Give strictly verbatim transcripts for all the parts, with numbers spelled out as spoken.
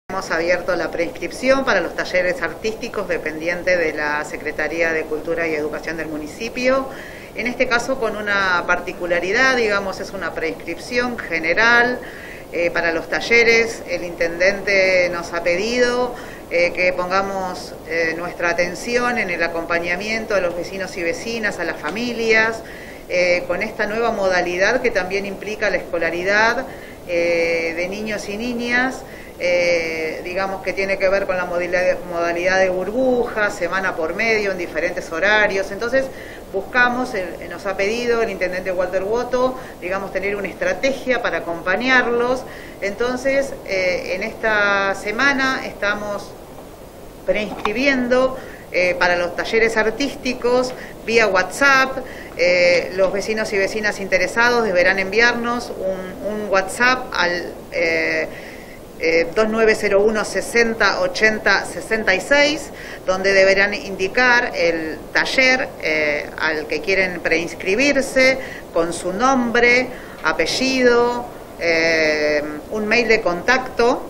Hemos abierto la preinscripción para los talleres artísticos dependientes de la Secretaría de Cultura y Educación del municipio. En este caso con una particularidad, digamos, es una preinscripción general eh, para los talleres. El intendente nos ha pedido eh, que pongamos eh, nuestra atención en el acompañamiento de los vecinos y vecinas, a las familias, eh, con esta nueva modalidad que también implica la escolaridad eh, de niños y niñas. Eh, digamos que tiene que ver con la modalidad, modalidad de burbuja, semana por medio, en diferentes horarios. Entonces buscamos, el, nos ha pedido el intendente Walter Woto, digamos, tener una estrategia para acompañarlos. Entonces eh, en esta semana estamos preinscribiendo eh, para los talleres artísticos vía WhatsApp. Eh, los vecinos y vecinas interesados deberán enviarnos un, un WhatsApp al eh, Eh, dos nueve cero uno sesenta ochenta sesenta y seis, donde deberán indicar el taller eh, al que quieren preinscribirse, con su nombre, apellido, eh, un mail de contacto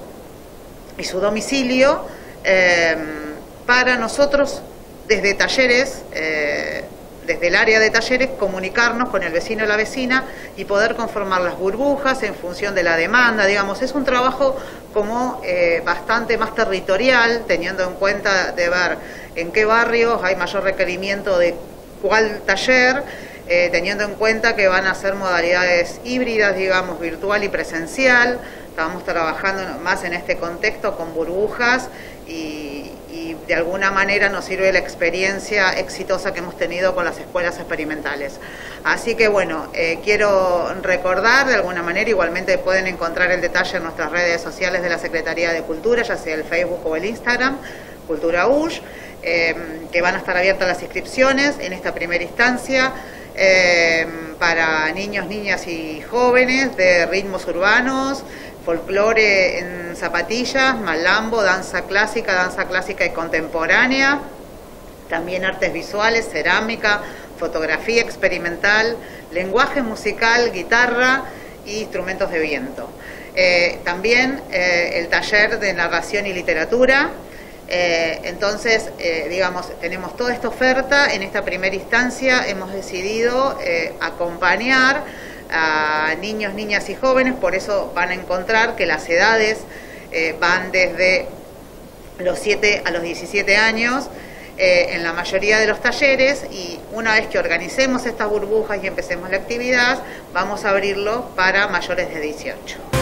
y su domicilio, eh, para nosotros desde talleres, eh, desde el área de talleres, comunicarnos con el vecino o la vecina y poder conformar las burbujas en función de la demanda. Digamos, es un trabajo como eh, bastante más territorial, teniendo en cuenta de ver en qué barrios hay mayor requerimiento de cuál taller, eh, teniendo en cuenta que van a ser modalidades híbridas, digamos, virtual y presencial. Estamos trabajando más en este contexto con burbujas y, y de alguna manera nos sirve la experiencia exitosa que hemos tenido con las escuelas experimentales. Así que bueno, eh, quiero recordar de alguna manera, igualmente pueden encontrar el detalle en nuestras redes sociales de la Secretaría de Cultura, ya sea el Facebook o el Instagram, Cultura U S H, eh, que van a estar abiertas las inscripciones en esta primera instancia eh, para niños, niñas y jóvenes de ritmos urbanos, folclore en zapatillas, malambo, danza clásica, danza clásica y contemporánea, también artes visuales, cerámica, fotografía experimental, lenguaje musical, guitarra e instrumentos de viento. Eh, también eh, el taller de narración y literatura. Eh, entonces, eh, digamos, tenemos toda esta oferta. En esta primera instancia hemos decidido eh, acompañar a niños, niñas y jóvenes, por eso van a encontrar que las edades eh, van desde los siete a los diecisiete años eh, en la mayoría de los talleres, y una vez que organicemos estas burbujas y empecemos la actividad, vamos a abrirlo para mayores de dieciocho.